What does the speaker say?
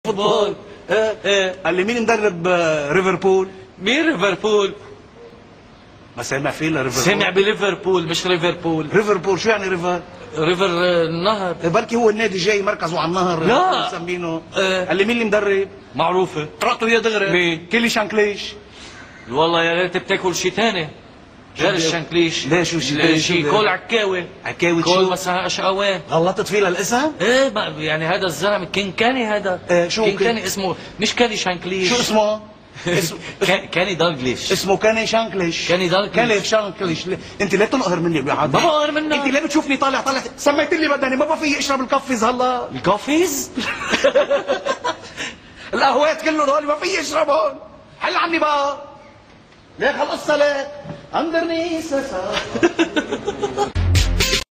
فوتبول. ايه قال لي مين مدرب ليفربول؟ مين ليفربول؟ ما سامع فيه ليفربول؟ سمع بليفربول مش ليفربول. ليفربول شو يعني ريفر؟ ريفر النهر. بركي هو النادي جاي مركزه على النهر. لا. مسمينه. إيه. قال لي مين اللي مدرب؟ معروفة. طرقته وياه دغري. مين؟ كيلي شانكليش. والله يا ريت بتاكل شي تاني غير الشنكليش. ليه شو شي تاني؟ شي كول عكاوي. عكاوي كول شو؟ مثلا اشقوان. غلطت فيه للاسم؟ ايه يعني هذا الزلمه كينكاني هذا. شو كينكاني اسمه مش كاني شانكليش. شو اسمه؟ كاني دالجليش. اسمه كاني شانكليش. كاني دالجليش. كاني شانكليش. انت ليه تنقهر مني يا عاد؟ ما بقهر منك. انت ليه بتشوفني طالع سميت لي بدني ما في اشرب الكفيز هلا. الكوفيز؟ القهوات كلهم هول ما في اشربهم. حل عني بقى. ليك هالقصه ليك. اندرني